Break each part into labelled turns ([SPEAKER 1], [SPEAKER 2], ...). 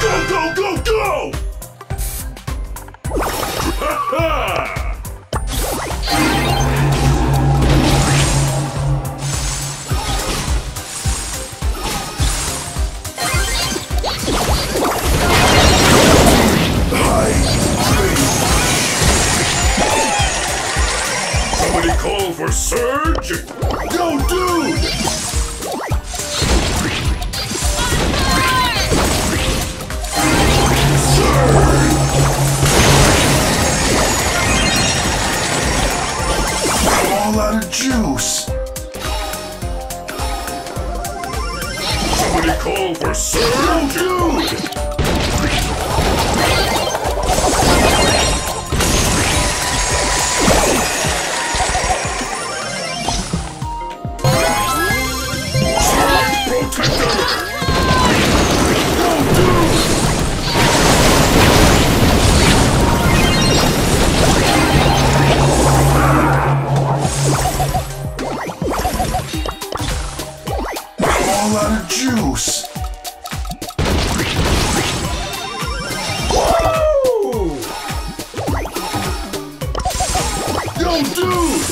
[SPEAKER 1] Go, go, go, go! Ha-ha! Somebody call for Surge? Yo, dude! Surge! I'm all out of juice. Somebody call for Surge? Yo, dude! All out of juice. Whoa! Yo, dude!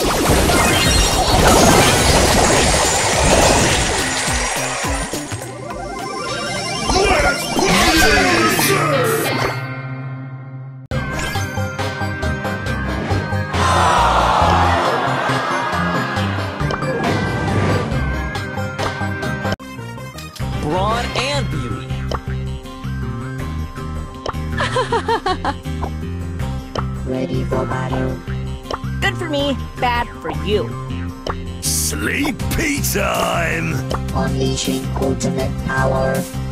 [SPEAKER 1] Let's party!
[SPEAKER 2] Brawn and beauty.
[SPEAKER 3] Ready for battle.
[SPEAKER 4] Good for me, bad for you.
[SPEAKER 1] Sleepy time!
[SPEAKER 3] Unleashing ultimate power.